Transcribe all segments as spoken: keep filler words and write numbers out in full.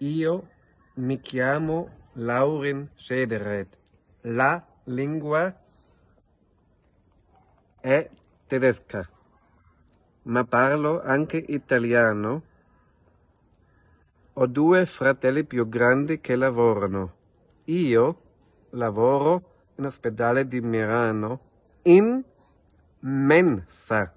Io mi chiamo Laurin Schedereth. La lingua è tedesca, ma parlo anche italiano. Ho due fratelli più grandi che lavorano. Io lavoro in ospedale di Milano in mensa.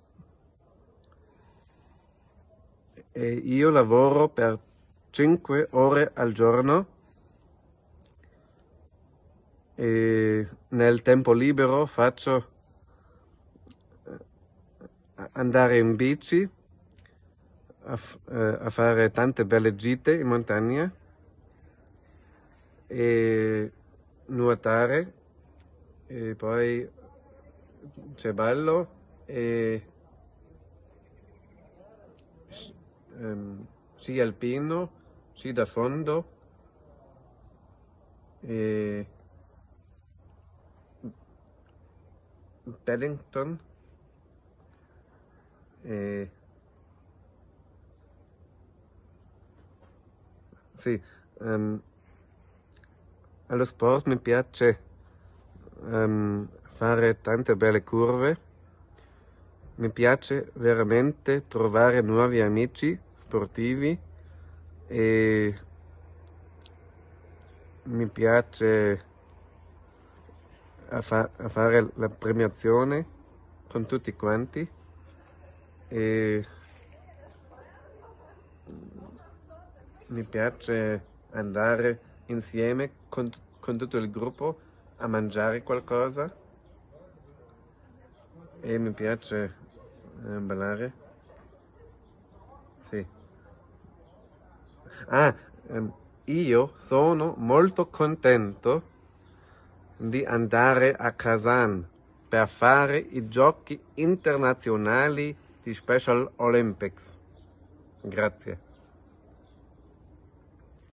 E io lavoro per cinque ore al giorno e nel tempo libero faccio andare in bici, a, a fare tante belle gite in montagna e nuotare, e poi c'è ballo e um, sci alpino, sci da fondo e Paddington e sì, um, allo sport mi piace um, fare tante belle curve. Mi piace veramente trovare nuovi amici sportivi e mi piace a, fa a fare la premiazione con tutti quanti e mi piace andare insieme con, con tutto il gruppo a mangiare qualcosa e mi piace eh, ballare. Sì. Ah, ehm, io sono molto contento di andare a Kazan per fare i giochi internazionali di Special Olympics. Grazie.